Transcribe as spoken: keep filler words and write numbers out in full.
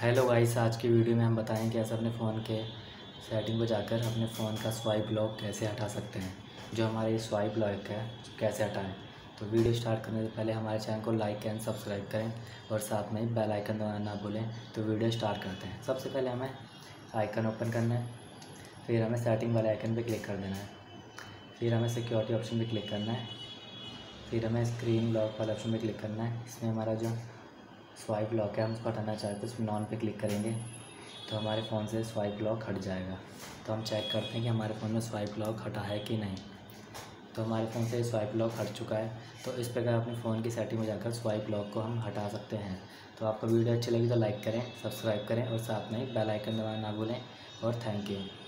Hello guys, आज की video में हम बताएंगे कैसे अपने फ़ोन के सेटिंग पर जाकर अपने फ़ोन का स्वाइप लॉक कैसे हटा सकते हैं। जो हमारे स्वाइप लॉक है कैसे हटाएं। तो वीडियो स्टार्ट करने से पहले हमारे चैनल को लाइक एंड सब्सक्राइब करें और साथ में बेल आइकन दबाना ना भूलें। तो वीडियो स्टार्ट करते हैं। सबसे पहले हमें आइकन ओपन करना है, फिर हमें सेटिंग वाले आइकन पर क्लिक कर देना है, फिर हमें सिक्योरिटी ऑप्शन पर क्लिक करना है, फिर हमें स्क्रीन लॉक वाले ऑप्शन पर क्लिक करना है। इसमें हमारा जो स्वाइप लॉक है हम उसको हटाना चाहते हैं तो इसमें नॉन पे क्लिक करेंगे तो हमारे फ़ोन से स्वाइप लॉक हट जाएगा। तो हम चेक करते हैं कि हमारे फ़ोन में स्वाइप लॉक हटा है कि नहीं। तो हमारे फ़ोन से स्वाइप लॉक हट चुका है। तो इस प्रकार अपने फ़ोन की सेटिंग में जाकर स्वाइप लॉक को हम हटा सकते हैं। तो आपको वीडियो अच्छी लगी तो लाइक करें, सब्सक्राइब करें और साथ में बेल आइकन दबाना ना भूलें। और थैंक यू।